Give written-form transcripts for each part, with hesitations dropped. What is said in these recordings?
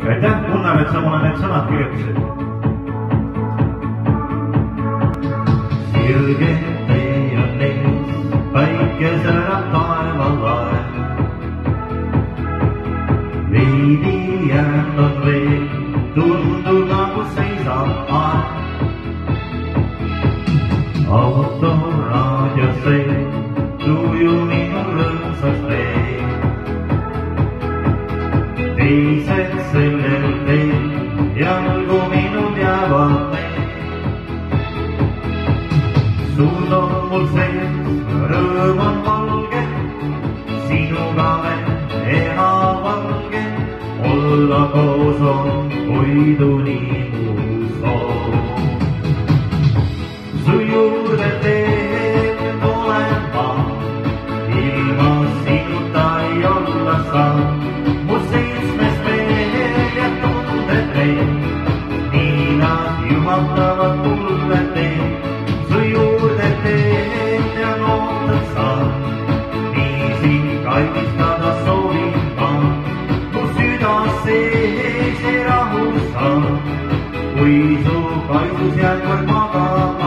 aitäh, Gunnar, et sa mulle need sõnad kirjutasid. Sirge tee on ees, päike särab taevalae. Veidi jäänud on veel, tundub nagu seisab aeg. Autoraadio see, tuju minu rõõmsas tee. Teised sellel teel, jalgu minul jäävad need. Sul on mul sees, rõõm on valge, sinuga veel hea valge. Olla koos on hoiduni mu soov. Su juurde teel olen ma, ilma sinuta ei olla saa. Mu seitsmes veel ja tunded veel, nii nad juhatavad mulle teel. Su juurde teel ja lootad saa, nii sind kallistada soovin ma. Mu süda sees ei rahu saa, kui su kaisus jääb kord magama.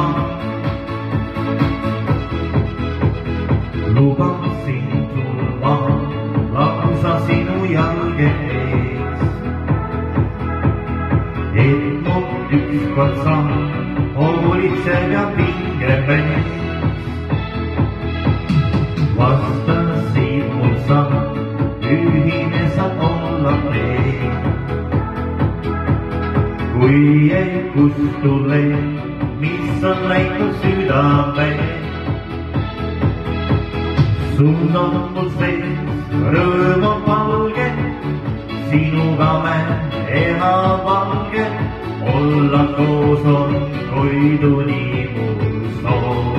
Lubasin sul ma lausa sinu jalge ees, et mul ükskord saan hoolitsev ja pinge mees. Vastasid mul sa, ühine saab olla tee. Kui ei kustu leed, mis on läinud südamee. Sul on mul sees, rõõm on valge, sinuga me hea valge. Olla koos on hoiduni mul soov.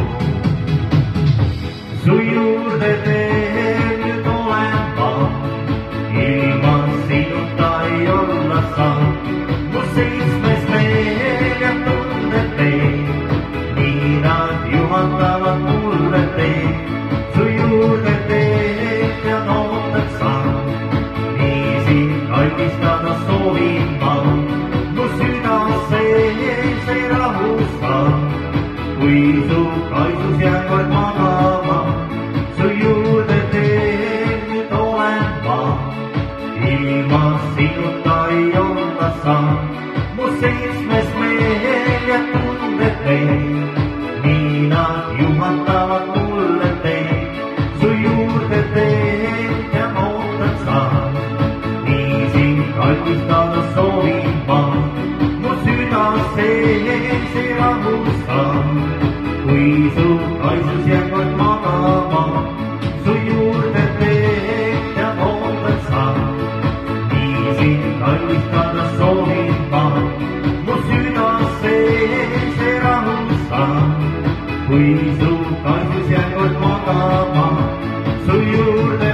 Su juurde teel nüüd olen ma, ilma sinuta ei olla saa. Mu seitsmes meel ja tunded veel, nii nad juhatavad mulle teel. Su juurde teel ja ootad sa, nii sind kallistada soovin ma. Mu süda sees ei rahu saa, kui su kaisus jääb kord magama. Su juurde teel nüüd olen ma, ilma sinuta ei olla saa. Mu seitsmes meel ja tunded veel, nii nad juhatavad mulle teel. Su juurde teel ja ootad sa, nii sind kallistada soovin ma. Mu süda sees ei rahu saa, kui su kaisus jääb kord magama. Su juurde teel ja ootad sa, nii sind kallistada soovin ma. Mu süda sees ei rahu saa, kui su kaisus jääb kord magama. Su juurde